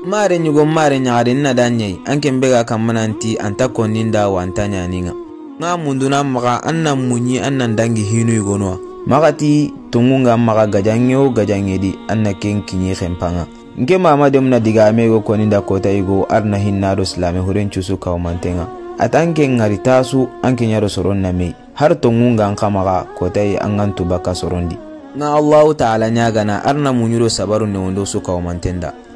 mare nyugo mare nyaare na danyai anke mbega kamananti anta koninda wantanya ninga nga munduna maga anna munyi anna dangi hinu yugonwa magati tungunga maga gajangedi anna kenkinyi khempanga nke mama dem na diga amego koninda kota igo arna hinnado islami huren chusu kaumantenga atanke ngaritasu anke nyaro soron na mei har tungunga ankamaga kota i angantu baka sorondi na Allah ta'ala nyagana arna munyuro sabaru ne wondo su kaumantenda